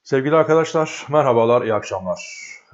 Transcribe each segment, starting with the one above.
Sevgili arkadaşlar, merhabalar, iyi akşamlar.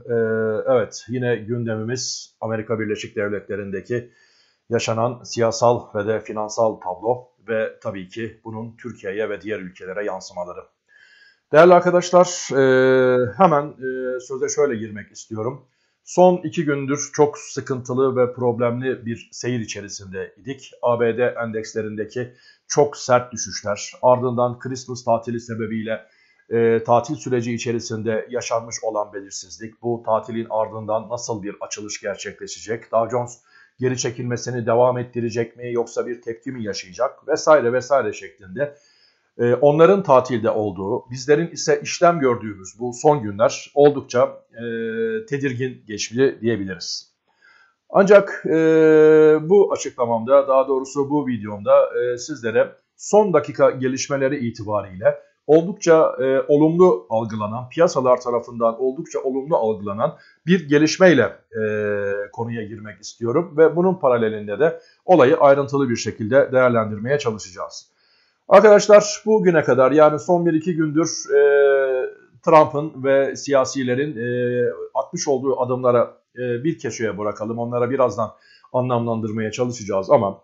Evet, yine gündemimiz Amerika Birleşik Devletleri'ndeki yaşanan siyasal ve de finansal tablo ve tabii ki bunun Türkiye'ye ve diğer ülkelere yansımaları. Değerli arkadaşlar, hemen söze şöyle girmek istiyorum. Son 2 gündür çok sıkıntılı ve problemli bir seyir içerisindeydik. ABD endekslerindeki çok sert düşüşler, ardından Christmas tatili sebebiyle tatil süreci içerisinde yaşanmış olan belirsizlik, bu tatilin ardından nasıl bir açılış gerçekleşecek, Dow Jones geri çekilmesini devam ettirecek mi yoksa bir tepki mi yaşayacak vesaire vesaire şeklinde onların tatilde olduğu, bizlerin ise işlem gördüğümüz bu son günler oldukça tedirgin geçti diyebiliriz. Ancak bu açıklamamda, daha doğrusu bu videomda sizlere son dakika gelişmeleri itibariyle oldukça olumlu algılanan, piyasalar tarafından oldukça olumlu algılanan bir gelişmeyle konuya girmek istiyorum. Ve bunun paralelinde de olayı ayrıntılı bir şekilde değerlendirmeye çalışacağız. Arkadaşlar bugüne kadar yani son 1-2 gündür Trump'ın ve siyasilerin atmış olduğu adımlara bir köşeye bırakalım. Onlara birazdan anlamlandırmaya çalışacağız ama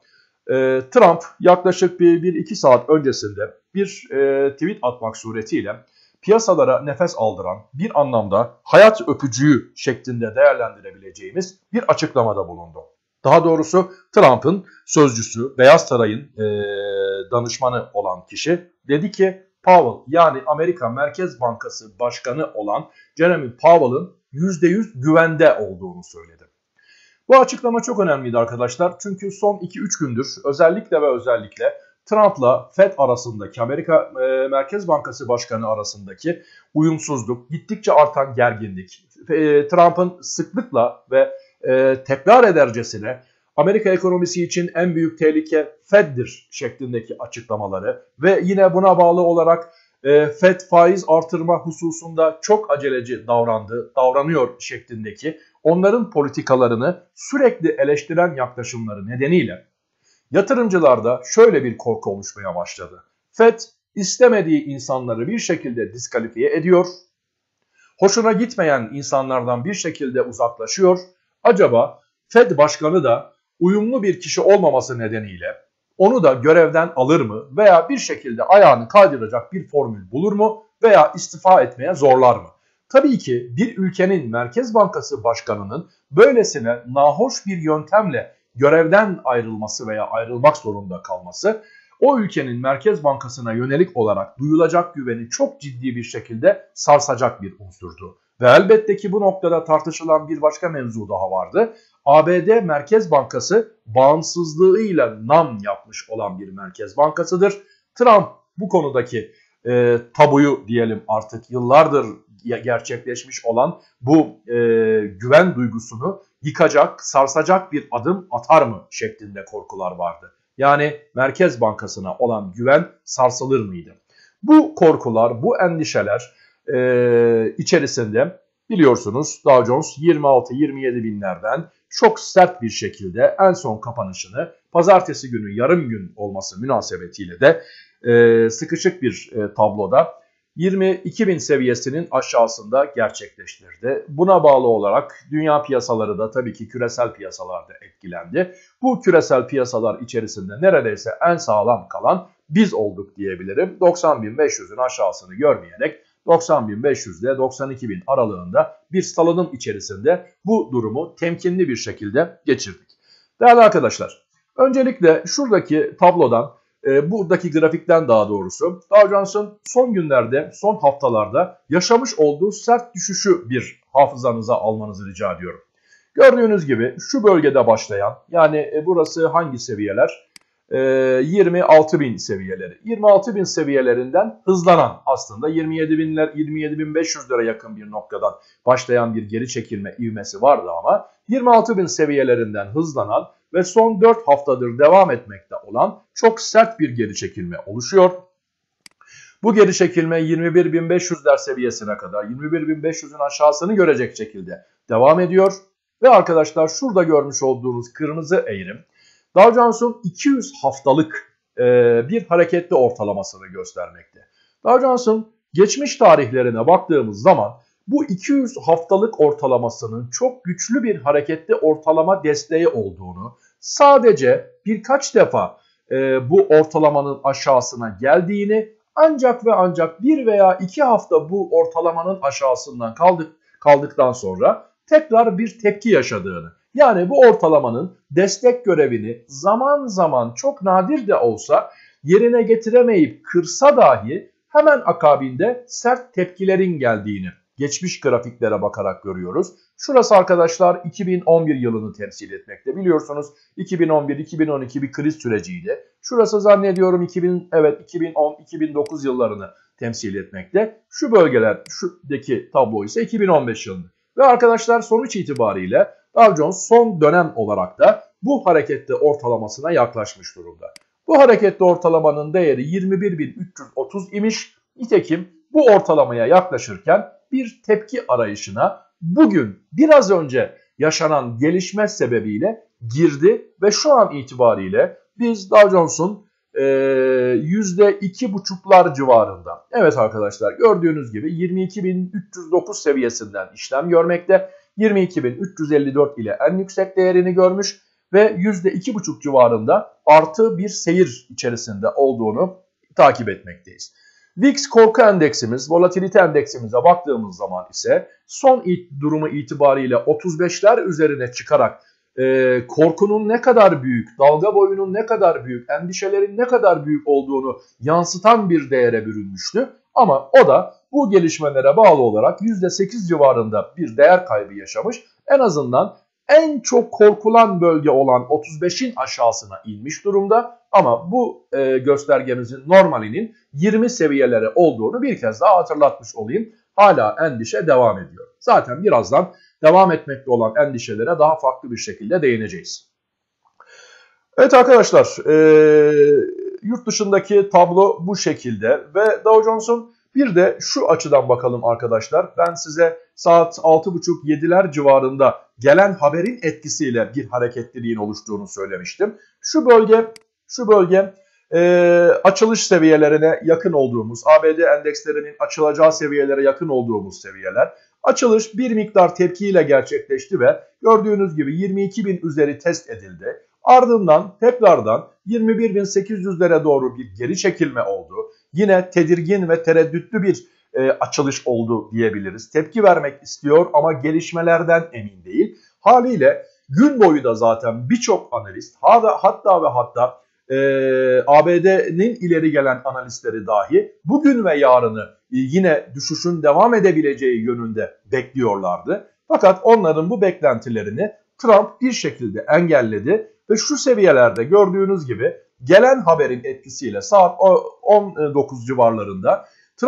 Trump yaklaşık bir 1-2 saat öncesinde bir tweet atmak suretiyle piyasalara nefes aldıran, bir anlamda hayat öpücüğü şeklinde değerlendirebileceğimiz bir açıklamada bulundu. Daha doğrusu Trump'ın sözcüsü, Beyaz Saray'ın danışmanı olan kişi dedi ki Powell, yani Amerika Merkez Bankası Başkanı olan Jerome Powell'ın %100 güvende olduğunu söyledi. Bu açıklama çok önemliydi arkadaşlar. Çünkü son 2-3 gündür özellikle Trump'la Fed arasındaki, Amerika Merkez Bankası Başkanı arasındaki uyumsuzluk, gittikçe artan gerginlik, Trump'ın sıklıkla ve tekrar edercesine Amerika ekonomisi için en büyük tehlike Fed'dir şeklindeki açıklamaları ve yine buna bağlı olarak Fed faiz artırma hususunda çok aceleci davranıyor şeklindeki onların politikalarını sürekli eleştiren yaklaşımları nedeniyle yatırımcılarda şöyle bir korku oluşmaya başladı. Fed istemediği insanları bir şekilde diskalifiye ediyor, hoşuna gitmeyen insanlardan bir şekilde uzaklaşıyor. Acaba Fed Başkanı da uyumlu bir kişi olmaması nedeniyle onu da görevden alır mı veya bir şekilde ayağını kaydıracak bir formül bulur mu veya istifa etmeye zorlar mı? Tabii ki bir ülkenin Merkez Bankası Başkanı'nın böylesine nahoş bir yöntemle görevden ayrılması veya ayrılmak zorunda kalması o ülkenin Merkez Bankası'na yönelik olarak duyulacak güveni çok ciddi bir şekilde sarsacak bir unsurdu. Ve elbette ki bu noktada tartışılan bir başka mevzu daha vardı. ABD Merkez Bankası bağımsızlığıyla nam yapmış olan bir merkez bankasıdır. Trump bu konudaki tabuyu diyelim artık yıllardır gerçekleşmiş olan bu güven duygusunu yıkacak, sarsacak bir adım atar mı şeklinde korkular vardı. Yani Merkez Bankası'na olan güven sarsılır mıydı? Bu korkular, bu endişeler içerisinde biliyorsunuz Dow Jones 26-27 binlerden çok sert bir şekilde en son kapanışını pazartesi günü yarım gün olması münasebetiyle de sıkışık bir tabloda 22 bin seviyesinin aşağısında gerçekleştirdi. Buna bağlı olarak dünya piyasaları da tabii ki küresel piyasalarda etkilendi. Bu küresel piyasalar içerisinde neredeyse en sağlam kalan biz olduk diyebilirim. 90.500'ün aşağısını görmeyerek 90.500 ile 92.000 aralığında bir salınım içerisinde bu durumu temkinli bir şekilde geçirdik. Değerli arkadaşlar, öncelikle şuradaki tablodan, buradaki grafikten daha doğrusu Dow Jones'un son günlerde, son haftalarda yaşamış olduğu sert düşüşü bir hafızanıza almanızı rica ediyorum. Gördüğünüz gibi şu bölgede başlayan, yani burası hangi seviyeler? 26.000 seviyeleri. 26.000 seviyelerinden hızlanan, aslında 27.500'lere yakın bir noktadan başlayan bir geri çekilme ivmesi vardı ama 26.000 seviyelerinden hızlanan ve son 4 haftadır devam etmekte olan çok sert bir geri çekilme oluşuyor. Bu geri çekilme 21.500'ler seviyesine kadar, 21.500'ün aşağısını görecek şekilde devam ediyor. Ve arkadaşlar şurada görmüş olduğunuz kırmızı eğrim Dow Jones'un 200 haftalık bir hareketli ortalamasını göstermekte. Dow Jones'un geçmiş tarihlerine baktığımız zaman bu 200 haftalık ortalamasının çok güçlü bir hareketli ortalama desteği olduğunu, sadece birkaç defa bu ortalamanın aşağısına geldiğini, ancak ve ancak 1 veya 2 hafta bu ortalamanın aşağısından kaldıktan sonra tekrar bir tepki yaşadığını, yani bu ortalamanın destek görevini zaman zaman, çok nadir de olsa yerine getiremeyip kırsa dahi hemen akabinde sert tepkilerin geldiğini geçmiş grafiklere bakarak görüyoruz. Şurası arkadaşlar 2011 yılını temsil etmekte. Biliyorsunuz 2011-2012 bir kriz süreciydi. Şurası zannediyorum 2010-2009 yıllarını temsil etmekte. Şu bölgeler, şuradaki tablo ise 2015 yılını. Ve arkadaşlar sonuç itibariyle Dow Jones son dönem olarak da bu hareketli ortalamasına yaklaşmış durumda. Bu hareketli ortalamanın değeri 21.330 imiş. Nitekim bu ortalamaya yaklaşırken bir tepki arayışına bugün biraz önce yaşanan gelişme sebebiyle girdi ve şu an itibariyle biz Dow Jones'un %2,5'lar civarında. Evet arkadaşlar, gördüğünüz gibi 22.309 seviyesinden işlem görmekte. 22.354 ile en yüksek değerini görmüş ve %2,5 civarında artı bir seyir içerisinde olduğunu takip etmekteyiz. VIX korku endeksimiz, volatilite endeksimize baktığımız zaman ise son durumu itibariyle 35'ler üzerine çıkarak korkunun ne kadar büyük, dalga boyunun ne kadar büyük, endişelerin ne kadar büyük olduğunu yansıtan bir değere bürünmüştü. Ama o da bu gelişmelere bağlı olarak %8 civarında bir değer kaybı yaşamış. En azından en çok korkulan bölge olan 35'in aşağısına inmiş durumda. Ama bu göstergemizin normalinin 20 seviyeleri olduğunu bir kez daha hatırlatmış olayım. Hala endişe devam ediyor. Zaten birazdan devam etmekte olan endişelere daha farklı bir şekilde değineceğiz. Evet arkadaşlar, yurt dışındaki tablo bu şekilde ve Dow Jones'un bir de şu açıdan bakalım arkadaşlar. Ben size saat 6.30-7'ler civarında gelen haberin etkisiyle bir hareketliliğin oluştuğunu söylemiştim. Şu bölge açılış seviyelerine yakın olduğumuz, ABD endekslerinin açılacağı seviyelere yakın olduğumuz seviyeler. Açılış bir miktar tepkiyle gerçekleşti ve gördüğünüz gibi 22.000 üzeri test edildi. Ardından tekrardan 21.800'lere doğru bir geri çekilme oldu. Yine tedirgin ve tereddütlü bir açılış oldu diyebiliriz. Tepki vermek istiyor ama gelişmelerden emin değil. Haliyle gün boyu da zaten birçok analist, hatta ABD'nin ileri gelen analistleri dahi bugün ve yarını yine düşüşün devam edebileceği yönünde bekliyorlardı. Fakat onların bu beklentilerini Trump bir şekilde engelledi ve şu seviyelerde gördüğünüz gibi gelen haberin etkisiyle saat 19 civarlarında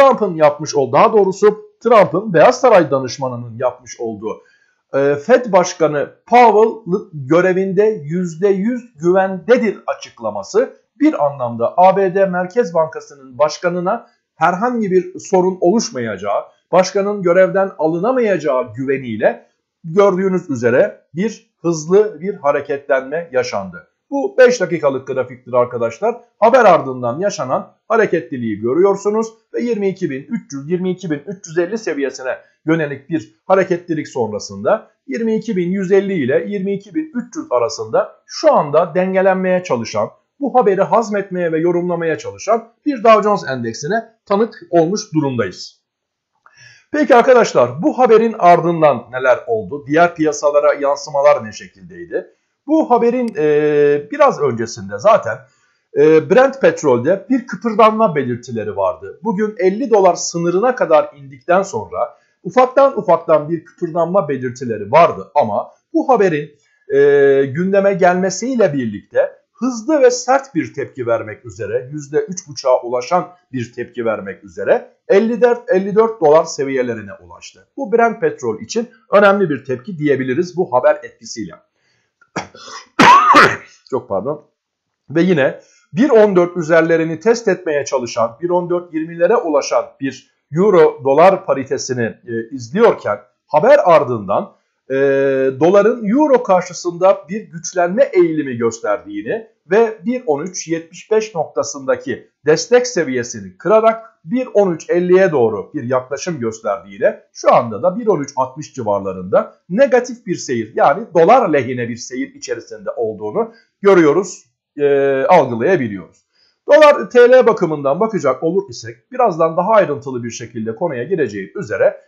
Trump'ın Beyaz Saray danışmanının yapmış olduğu Fed Başkanı Powell görevinde %100 güvendedir açıklaması bir anlamda ABD Merkez Bankası'nın başkanına herhangi bir sorun oluşmayacağı, başkanın görevden alınamayacağı güveniyle gördüğünüz üzere bir hızlı bir hareketlenme yaşandı. Bu 5 dakikalık grafiktir arkadaşlar. Haber ardından yaşanan hareketliliği görüyorsunuz ve 22.300-22.350 seviyesine yönelik bir hareketlilik sonrasında 22.150 ile 22.300 arasında şu anda dengelenmeye çalışan, bu haberi hazmetmeye ve yorumlamaya çalışan bir Dow Jones endeksine tanık olmuş durumdayız. Peki arkadaşlar, bu haberin ardından neler oldu? Diğer piyasalara yansımalar ne şekildeydi? Bu haberin biraz öncesinde zaten Brent petrolde bir kıpırdanma belirtileri vardı. Bugün $50 sınırına kadar indikten sonra ufaktan bir kıpırdanma belirtileri vardı. Ama bu haberin gündeme gelmesiyle birlikte hızlı ve sert bir tepki vermek üzere, %3,5'a ulaşan bir tepki vermek üzere $54 seviyelerine ulaştı. Bu Brent petrol için önemli bir tepki diyebiliriz bu haber etkisiyle. Çok pardon. Ve yine 1.14 üzerlerini test etmeye çalışan, 1.14.20'lere ulaşan bir euro dolar paritesini izliyorken haber ardından doların euro karşısında bir güçlenme eğilimi gösterdiğini ve 1.13.75 noktasındaki destek seviyesini kırarak 1.13.50'ye doğru bir yaklaşım gösterdiğiyle şu anda da 1.13.60 civarlarında negatif bir seyir, yani dolar lehine bir seyir içerisinde olduğunu görüyoruz, algılayabiliyoruz. Dolar TL bakımından bakacak olur isek birazdan daha ayrıntılı bir şekilde konuya gireceğim üzere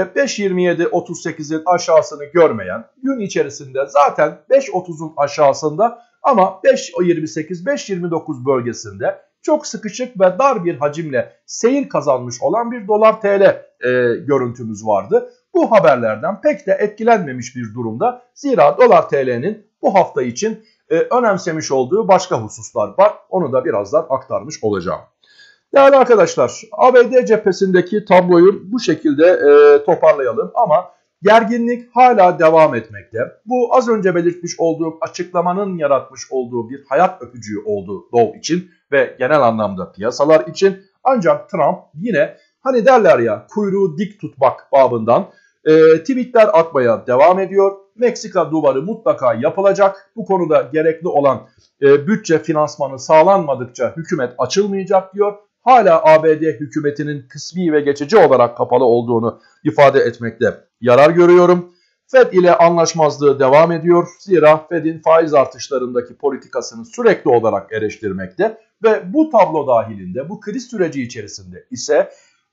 5.27.38'in aşağısını görmeyen, gün içerisinde zaten 5.30'un aşağısında ama 5.28-5.29 bölgesinde çok sıkışık ve dar bir hacimle seyir kazanmış olan bir dolar TL görüntümüz vardı. Bu haberlerden pek de etkilenmemiş bir durumda. Zira dolar TL'nin bu hafta için önemsemiş olduğu başka hususlar var. Onu da birazdan aktarmış olacağım. Değerli arkadaşlar, ABD cephesindeki tabloyu bu şekilde toparlayalım ama gerginlik hala devam etmekte. Bu az önce belirtmiş olduğum açıklamanın yaratmış olduğu bir hayat öpücüğü oldu Dow için ve genel anlamda piyasalar için. Ancak Trump yine hani derler ya kuyruğu dik tutmak babından tweetler atmaya devam ediyor. Meksika duvarı mutlaka yapılacak. Bu konuda gerekli olan bütçe finansmanı sağlanmadıkça hükümet açılmayacak diyor. Hala ABD hükümetinin kısmi ve geçici olarak kapalı olduğunu ifade etmekte yarar görüyorum. Fed ile anlaşmazlığı devam ediyor. Zira Fed'in faiz artışlarındaki politikasını sürekli olarak eleştirmekte ve bu tablo dahilinde, bu kriz süreci içerisinde ise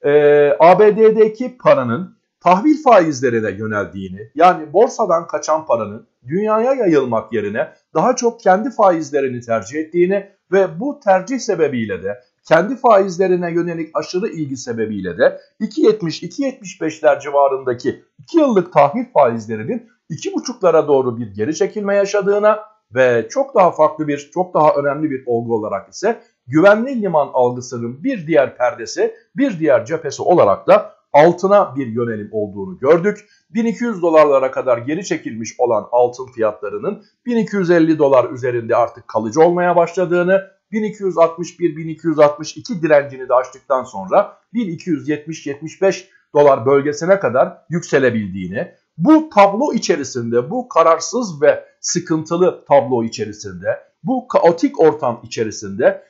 ABD'deki paranın tahvil faizlerine yöneldiğini, yani borsadan kaçan paranın dünyaya yayılmak yerine daha çok kendi faizlerini tercih ettiğini ve bu tercih sebebiyle de kendi faizlerine yönelik aşırı ilgi sebebiyle de 2.70-2.75'ler civarındaki 2 yıllık tahvil faizlerinin 2.5'lara doğru bir geri çekilme yaşadığına ve çok daha farklı bir, çok daha önemli bir olgu olarak ise güvenli liman algısının bir diğer perdesi, bir diğer cephesi olarak da altına bir yönelim olduğunu gördük. 1200 dolarlara kadar geri çekilmiş olan altın fiyatlarının 1250 dolar üzerinde artık kalıcı olmaya başladığını, 1261-1262 direncini de aştıktan sonra 1270-75 dolar bölgesine kadar yükselebildiğini, bu tablo içerisinde, bu kararsız ve sıkıntılı tablo içerisinde, bu kaotik ortam içerisinde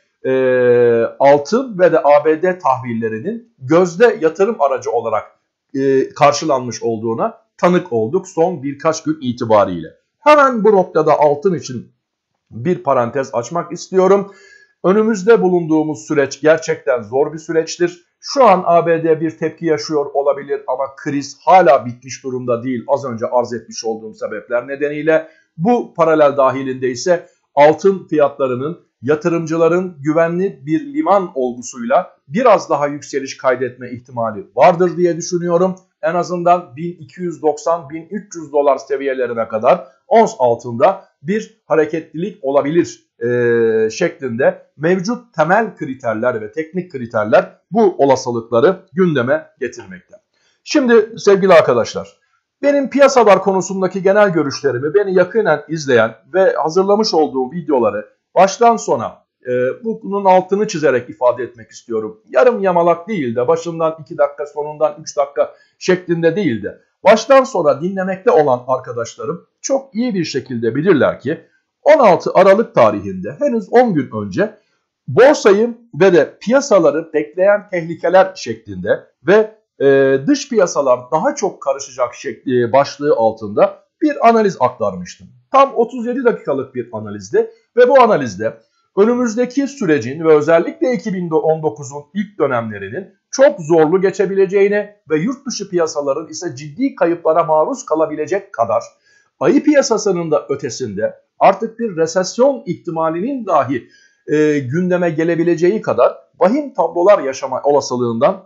altın ve de ABD tahvillerinin gözde yatırım aracı olarak karşılanmış olduğuna tanık olduk son birkaç gün itibariyle. Hemen bu noktada altın için bir parantez açmak istiyorum. Önümüzde bulunduğumuz süreç gerçekten zor bir süreçtir. Şu an ABD bir tepki yaşıyor olabilir ama kriz hala bitmiş durumda değil. Az önce arz etmiş olduğum sebepler nedeniyle bu paralel dahilinde ise altın fiyatlarının yatırımcıların güvenli bir liman olgusuyla biraz daha yükseliş kaydetme ihtimali vardır diye düşünüyorum. En azından 1290-1300 dolar seviyelerine kadar ons altında bir hareketlilik olabilir şeklinde mevcut temel kriterler ve teknik kriterler bu olasılıkları gündeme getirmekte. Şimdi sevgili arkadaşlar, benim piyasalar konusundaki genel görüşlerimi beni yakinen izleyen ve hazırlamış olduğum videoları baştan sona bunun altını çizerek ifade etmek istiyorum. Yarım yamalak değil de başından 2 dakika sonundan 3 dakika şeklinde değil de baştan sona dinlemekte olan arkadaşlarım çok iyi bir şekilde bilirler ki 16 Aralık tarihinde henüz 10 gün önce borsayı ve de piyasaları bekleyen tehlikeler şeklinde ve dış piyasalar daha çok karışacak başlığı altında bir analiz aktarmıştım. Tam 37 dakikalık bir analizdi ve bu analizde önümüzdeki sürecin ve özellikle 2019'un ilk dönemlerinin çok zorlu geçebileceğini ve yurt dışı piyasaların ise ciddi kayıplara maruz kalabilecek kadar ayı piyasasının da ötesinde artık bir resesyon ihtimalinin dahi gündeme gelebileceği kadar vahim tablolar yaşama olasılığından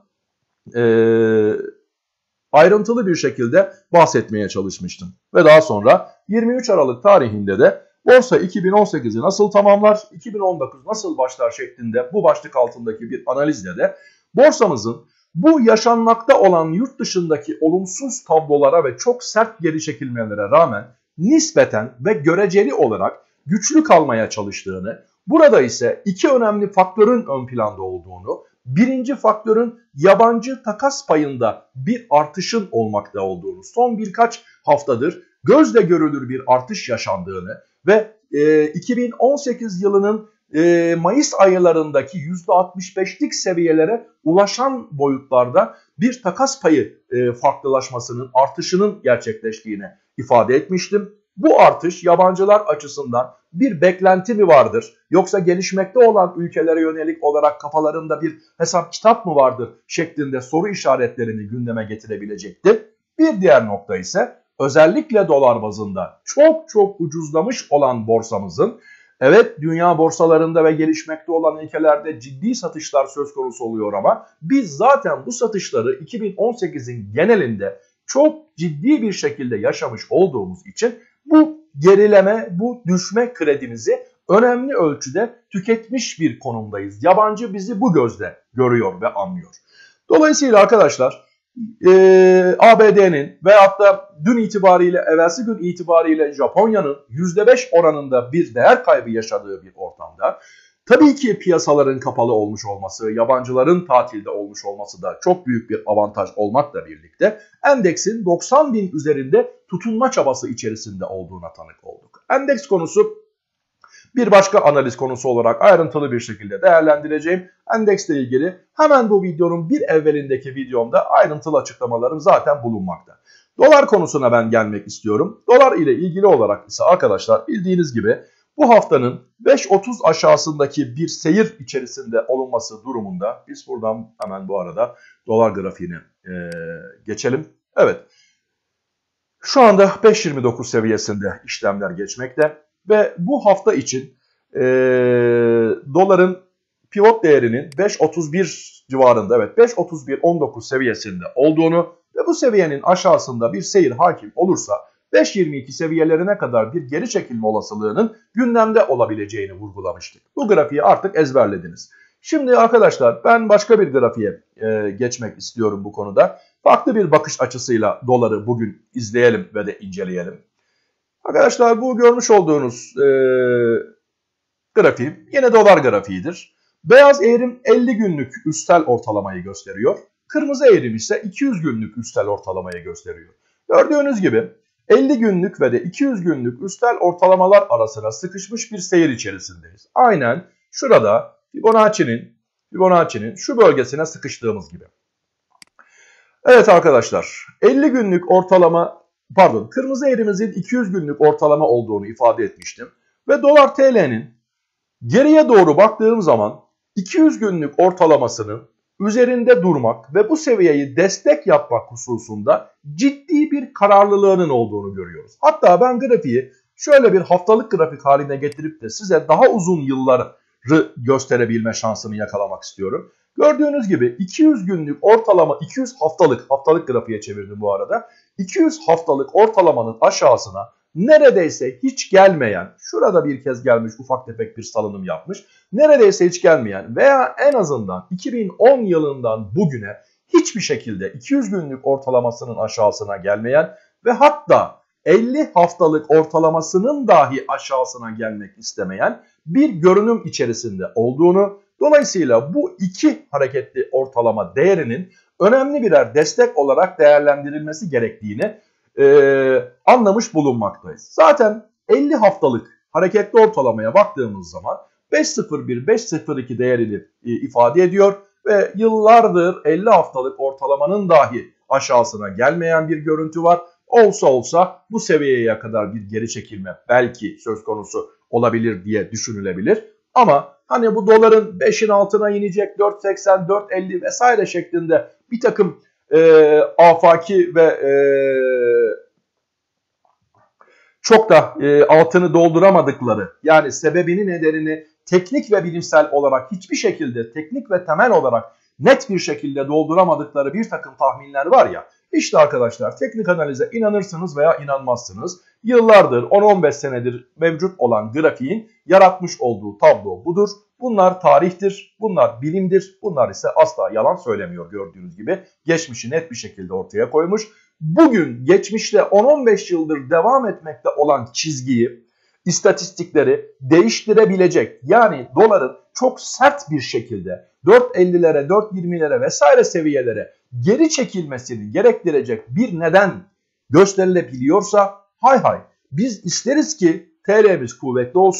ayrıntılı bir şekilde bahsetmeye çalışmıştım. Ve daha sonra 23 Aralık tarihinde de borsa 2018'i nasıl tamamlar, 2019 nasıl başlar şeklinde bu başlık altındaki bir analizle de borsamızın bu yaşanmakta olan yurt dışındaki olumsuz tablolara ve çok sert geri çekilmelere rağmen nispeten ve göreceli olarak güçlü kalmaya çalıştığını, burada ise iki önemli faktörün ön planda olduğunu, birinci faktörün yabancı takas payında bir artışın olmakta olduğunu, son birkaç haftadır gözle görülür bir artış yaşandığını ve 2018 yılının Mayıs aylarındaki %65'lik seviyelere ulaşan boyutlarda bir takas payı farklılaşmasının, artışının gerçekleştiğini ifade etmiştim. Bu artış yabancılar açısından bir beklenti mi vardır, yoksa gelişmekte olan ülkelere yönelik olarak kafalarında bir hesap kitap mı vardır şeklinde soru işaretlerini gündeme getirebilecekti. Bir diğer nokta ise özellikle dolar bazında çok ucuzlamış olan borsamızın, evet dünya borsalarında ve gelişmekte olan ülkelerde ciddi satışlar söz konusu oluyor ama biz zaten bu satışları 2018'in genelinde çok ciddi bir şekilde yaşamış olduğumuz için bu gerileme, bu düşme kredimizi önemli ölçüde tüketmiş bir konumdayız. Yabancı bizi bu gözle görüyor ve anlıyor. Dolayısıyla arkadaşlar ABD'nin veyahut da dün itibariyle, evvelsi gün itibariyle Japonya'nın %5 oranında bir değer kaybı yaşadığı bir ortamda, tabii ki piyasaların kapalı olmuş olması, yabancıların tatilde olmuş olması da çok büyük bir avantaj olmakla birlikte endeksin 90.000 üzerinde tutunma çabası içerisinde olduğuna tanık olduk. Endeks konusu bir başka analiz konusu olarak ayrıntılı bir şekilde değerlendireceğim. Endeksle ilgili hemen bu videonun bir evvelindeki videomda ayrıntılı açıklamalarım zaten bulunmakta. Dolar konusuna ben gelmek istiyorum. Dolar ile ilgili olarak ise arkadaşlar bildiğiniz gibi bu haftanın 5.30 aşağısındaki bir seyir içerisinde olunması durumunda, biz buradan hemen bu arada dolar grafiğine geçelim. Evet, şu anda 5.29 seviyesinde işlemler geçmekte ve bu hafta için doların pivot değerinin 5.31 civarında, evet 5.31.19 seviyesinde olduğunu ve bu seviyenin aşağısında bir seyir hakim olursa 5.22 seviyelerine kadar bir geri çekilme olasılığının gündemde olabileceğini vurgulamıştık. Bu grafiği artık ezberlediniz. Şimdi arkadaşlar ben başka bir grafiğe geçmek istiyorum bu konuda. Farklı bir bakış açısıyla doları bugün izleyelim ve de inceleyelim. Arkadaşlar bu görmüş olduğunuz grafiğim yine dolar grafiğidir. Beyaz eğrim 50 günlük üstel ortalamayı gösteriyor. Kırmızı eğrim ise 200 günlük üstel ortalamayı gösteriyor. Gördüğünüz gibi 50 günlük ve de 200 günlük üstel ortalamalar arasına sıkışmış bir seyir içerisindeyiz. Aynen şurada Fibonacci'nin şu bölgesine sıkıştığımız gibi. Evet arkadaşlar 50 günlük kırmızı eğrimizin 200 günlük ortalama olduğunu ifade etmiştim. Ve dolar TL'nin geriye doğru baktığım zaman 200 günlük ortalamasının üzerinde durmak ve bu seviyeyi destek yapmak hususunda ciddi bir kararlılığının olduğunu görüyoruz. Hatta ben grafiği şöyle bir haftalık grafik haline getirip de size daha uzun yılları gösterebilme şansını yakalamak istiyorum. Gördüğünüz gibi 200 günlük ortalama, 200 haftalık grafiğe çevirdim bu arada. 200 haftalık ortalamanın aşağısına neredeyse hiç gelmeyen, şurada bir kez gelmiş ufak tefek bir salınım yapmış, neredeyse hiç gelmeyen veya en azından 2010 yılından bugüne hiçbir şekilde 200 günlük ortalamasının aşağısına gelmeyen ve hatta 50 haftalık ortalamasının dahi aşağısına gelmek istemeyen bir görünüm içerisinde olduğunu, dolayısıyla bu iki hareketli ortalama değerinin önemli birer destek olarak değerlendirilmesi gerektiğini anlamış bulunmaktayız. Zaten 50 haftalık hareketli ortalamaya baktığımız zaman 5.01-5.02 değerini ifade ediyor ve yıllardır 50 haftalık ortalamanın dahi aşağısına gelmeyen bir görüntü var. Olsa bu seviyeye kadar bir geri çekilme belki söz konusu olabilir diye düşünülebilir. Ama hani bu doların 5'in altına inecek, 4.80, 4.50 vesaire şeklinde bir takım afaki ve çok da altını dolduramadıkları, yani sebebini nedenini teknik ve bilimsel olarak hiçbir şekilde, teknik ve temel olarak net bir şekilde dolduramadıkları bir takım tahminler var ya, işte arkadaşlar teknik analize inanırsınız veya inanmazsınız. Yıllardır 10-15 senedir mevcut olan grafiğin yaratmış olduğu tablo budur. Bunlar tarihtir, bunlar bilimdir, bunlar ise asla yalan söylemiyor gördüğünüz gibi. Geçmişi net bir şekilde ortaya koymuş. Bugün geçmişte 10-15 yıldır devam etmekte olan çizgiyi, istatistikleri değiştirebilecek, yani doların çok sert bir şekilde 4.50'lere, 4.20'lere vesaire seviyelere geri çekilmesini gerektirecek bir neden gösterilebiliyorsa hay hay biz isteriz ki TL'miz kuvvetli olsun,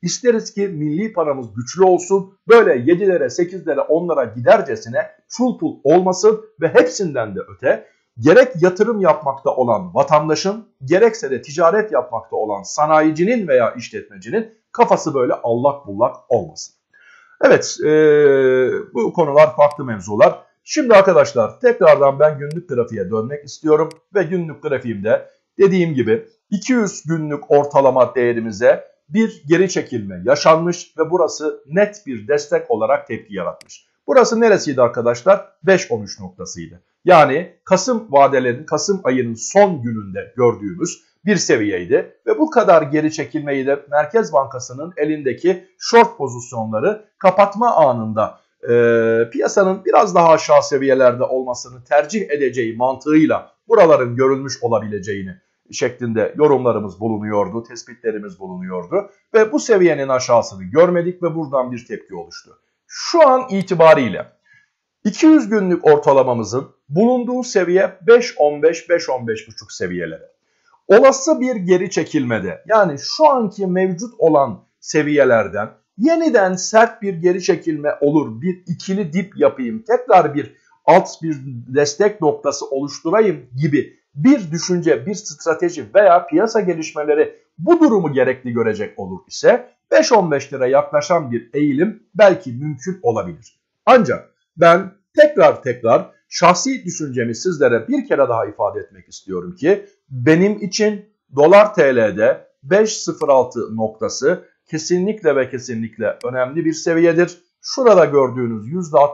İsteriz ki milli paramız güçlü olsun. Böyle 7'lere, 8'lere, 10'lara gidercesine çul pul olmasın ve hepsinden de öte gerek yatırım yapmakta olan vatandaşın, gerekse de ticaret yapmakta olan sanayicinin veya işletmecinin kafası böyle allak bullak olmasın. Evet, bu konular farklı mevzular. Şimdi arkadaşlar tekrardan ben günlük grafiğe dönmek istiyorum ve günlük grafiğimde dediğim gibi 200 günlük ortalama değerimize bir geri çekilme yaşanmış ve burası net bir destek olarak tepki yaratmış. Burası neresiydi arkadaşlar? 5-13 noktasıydı. Yani Kasım ayının son gününde gördüğümüz bir seviyeydi ve bu kadar geri çekilmeyi de Merkez Bankası'nın elindeki short pozisyonları kapatma anında piyasanın biraz daha aşağı seviyelerde olmasını tercih edeceği mantığıyla buraların görülmüş olabileceğini şeklinde yorumlarımız bulunuyordu, tespitlerimiz bulunuyordu ve bu seviyenin aşağısını görmedik ve buradan bir tepki oluştu. Şu an itibariyle 200 günlük ortalamamızın bulunduğu seviye 5.15-5.15.5 seviyeleri. Olası bir geri çekilmede yani şu anki mevcut olan seviyelerden yeniden sert bir geri çekilme olur, bir ikili dip yapayım, tekrar bir destek noktası oluşturayım gibi bir düşünce, bir strateji veya piyasa gelişmeleri bu durumu gerekli görecek olur ise 5-15 lira yaklaşan bir eğilim belki mümkün olabilir. Ancak ben tekrar şahsi düşüncemi sizlere bir kere daha ifade etmek istiyorum ki benim için dolar TL'de 5.06 noktası kesinlikle ve kesinlikle önemli bir seviyedir. Şurada gördüğünüz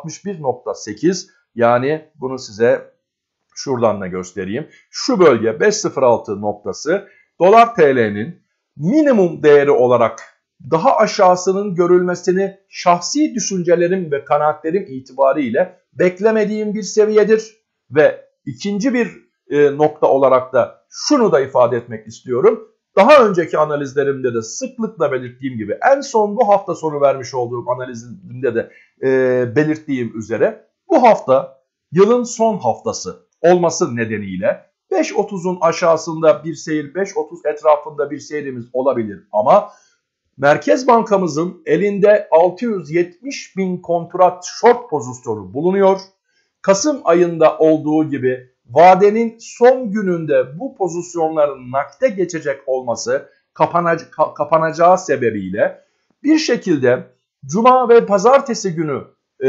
%61.8 yani bunu size şuradan da göstereyim. Şu bölge 5.06 noktası dolar TL'nin minimum değeri olarak daha aşağısının görülmesini şahsi düşüncelerim ve kanaatlerim itibariyle beklemediğim bir seviyedir. Ve ikinci bir nokta olarak da şunu da ifade etmek istiyorum. Daha önceki analizlerimde de sıklıkla belirttiğim gibi en son bu hafta sonu vermiş olduğum analizimde de belirttiğim üzere bu hafta yılın son haftası olması nedeniyle 5.30'un aşağısında bir seyir, 5.30 etrafında bir seyrimiz olabilir ama Merkez Bankamızın elinde 670 bin kontrat short pozisyonu bulunuyor. Kasım ayında olduğu gibi vadenin son gününde bu pozisyonların nakde geçecek olması kapanacağı sebebiyle bir şekilde Cuma ve Pazartesi günü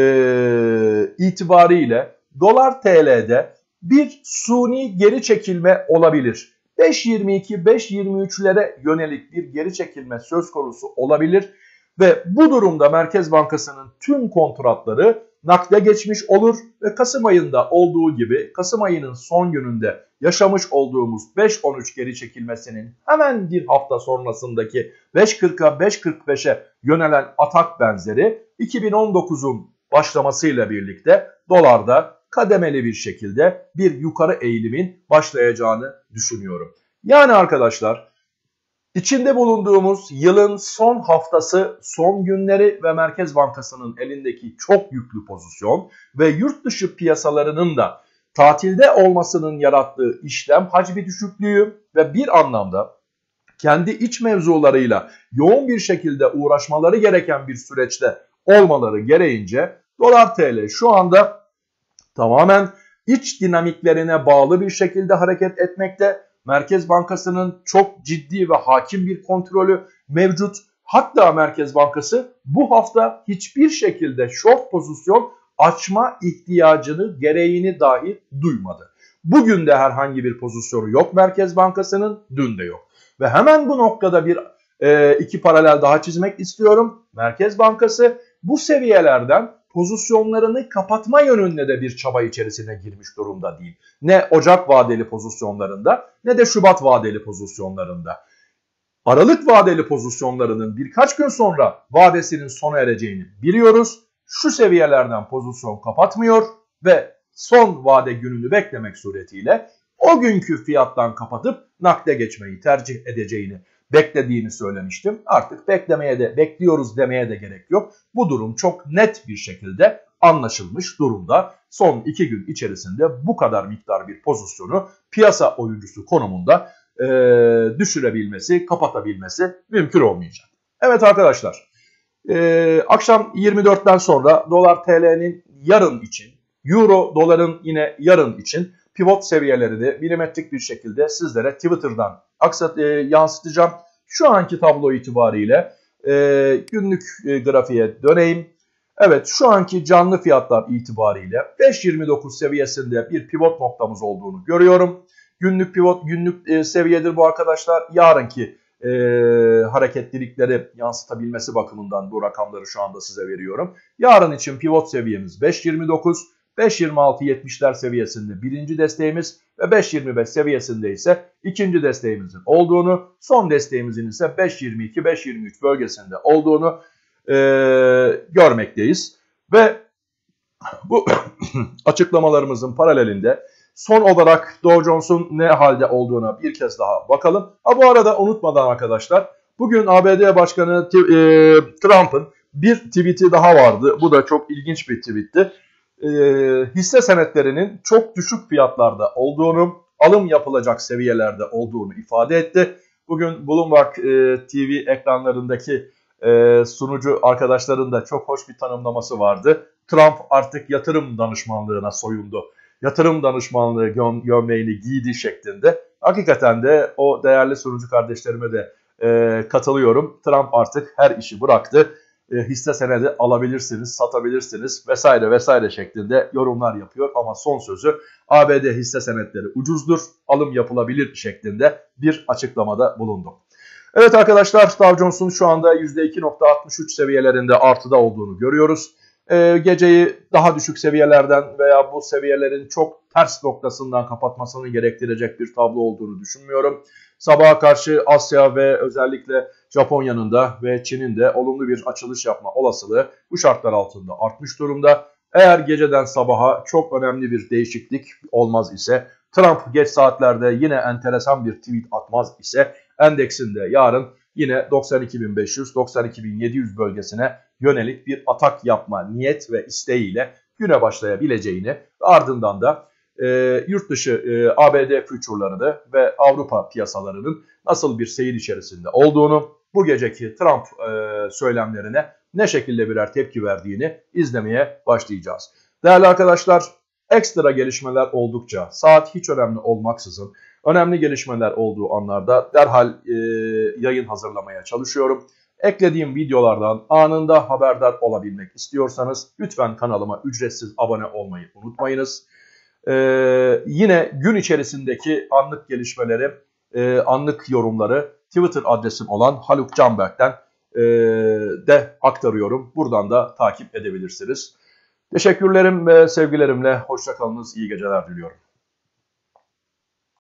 itibariyle dolar TL'de bir suni geri çekilme olabilir. 5.22-5.23'lere yönelik bir geri çekilme söz konusu olabilir ve bu durumda Merkez Bankası'nın tüm kontratları nakde geçmiş olur ve Kasım ayında olduğu gibi Kasım ayının son gününde yaşamış olduğumuz 5.13 geri çekilmesinin hemen bir hafta sonrasındaki 5.40'a 5.45'e yönelen atak benzeri 2019'un başlamasıyla birlikte dolarda kademeli bir şekilde bir yukarı eğilimin başlayacağını düşünüyorum. Yani arkadaşlar içinde bulunduğumuz yılın son haftası, son günleri ve Merkez Bankası'nın elindeki çok yüklü pozisyon ve yurt dışı piyasalarının da tatilde olmasının yarattığı işlem hacmi düşüklüğü ve bir anlamda kendi iç mevzularıyla yoğun bir şekilde uğraşmaları gereken bir süreçte olmaları gereğince dolar TL şu anda tamamen iç dinamiklerine bağlı bir şekilde hareket etmekte. Merkez Bankası'nın çok ciddi ve hakim bir kontrolü mevcut. Hatta Merkez Bankası bu hafta hiçbir şekilde short pozisyon açma ihtiyacını, gereğini dahi duymadı. Bugün de herhangi bir pozisyonu yok Merkez Bankası'nın, dün de yok. Ve hemen bu noktada iki paralel daha çizmek istiyorum. Merkez Bankası bu seviyelerden pozisyonlarını kapatma yönünde de bir çaba içerisine girmiş durumda değil. Ne Ocak vadeli pozisyonlarında ne de Şubat vadeli pozisyonlarında. Aralık vadeli pozisyonlarının birkaç gün sonra vadesinin sona ereceğini biliyoruz. Şu seviyelerden pozisyon kapatmıyor ve son vade gününü beklemek suretiyle o günkü fiyattan kapatıp nakde geçmeyi tercih edeceğini beklediğini söylemiştim. Artık bekliyoruz demeye de gerek yok. Bu durum çok net bir şekilde anlaşılmış durumda. Son 2 gün içerisinde bu kadar miktar bir pozisyonu piyasa oyuncusu konumunda düşürebilmesi, kapatabilmesi mümkün olmayacak. Evet arkadaşlar, akşam 24'ten sonra dolar TL'nin yarın için, euro doların yine yarın için pivot seviyelerini milimetrik bir şekilde sizlere Twitter'dan yansıtacağım. Şu anki tablo itibariyle günlük grafiğe döneyim. Evet, şu anki canlı fiyatlar itibariyle 5.29 seviyesinde bir pivot noktamız olduğunu görüyorum. Günlük pivot günlük seviyedir bu arkadaşlar. Yarınki hareketlilikleri yansıtabilmesi bakımından bu rakamları şu anda size veriyorum. Yarın için pivot seviyemiz 5.29, 5.26.70'ler seviyesinde birinci desteğimiz ve 5.25 seviyesinde ise ikinci desteğimizin olduğunu, son desteğimizin ise 5.22, 5.23 bölgesinde olduğunu görmekteyiz. Ve bu açıklamalarımızın paralelinde son olarak Dow Jones'un ne halde olduğuna bir kez daha bakalım. Bu arada unutmadan arkadaşlar, bugün ABD Başkanı Trump'ın bir tweet'i daha vardı. Bu da çok ilginç bir tweet'ti. Hisse senetlerinin çok düşük fiyatlarda olduğunu, alım yapılacak seviyelerde olduğunu ifade etti. Bugün Bloomberg TV ekranlarındaki sunucu arkadaşların da çok hoş bir tanımlaması vardı. Trump artık yatırım danışmanlığına soyundu. Yatırım danışmanlığı gömleğini giydi şeklinde. Hakikaten de o değerli sunucu kardeşlerime de katılıyorum. Trump artık her işi bıraktı. Hisse senedi alabilirsiniz, satabilirsiniz vesaire vesaire şeklinde yorumlar yapıyor. Ama son sözü ABD hisse senetleri ucuzdur, alım yapılabilir şeklinde bir açıklamada bulundu. Evet arkadaşlar, Dow Jones'un şu anda %2.63 seviyelerinde artıda olduğunu görüyoruz. Geceyi daha düşük seviyelerden veya bu seviyelerin çok ters noktasından kapatmasını gerektirecek bir tablo olduğunu düşünmüyorum. Sabaha karşı Asya ve özellikle Japonya'nın da ve Çin'in de olumlu bir açılış yapma olasılığı bu şartlar altında artmış durumda. Eğer geceden sabaha çok önemli bir değişiklik olmaz ise, Trump geç saatlerde yine enteresan bir tweet atmaz ise endeksinde yarın yine 92.500-92.700 bölgesine yönelik bir atak yapma niyet ve isteğiyle güne başlayabileceğini ve ardından da yurt dışı ABD future'larını ve Avrupa piyasalarının nasıl bir seyir içerisinde olduğunu, bu geceki Trump söylemlerine ne şekilde birer tepki verdiğini izlemeye başlayacağız. Değerli arkadaşlar, ekstra gelişmeler oldukça, saat hiç önemli olmaksızın, önemli gelişmeler olduğu anlarda derhal yayın hazırlamaya çalışıyorum. Eklediğim videolardan anında haberdar olabilmek istiyorsanız lütfen kanalıma ücretsiz abone olmayı unutmayınız. Yine gün içerisindeki anlık gelişmeleri, anlık yorumları Twitter adresim olan Haluk Canberk'ten de aktarıyorum. Buradan da takip edebilirsiniz. Teşekkürlerim ve sevgilerimle hoşça kalınız, iyi geceler diliyorum.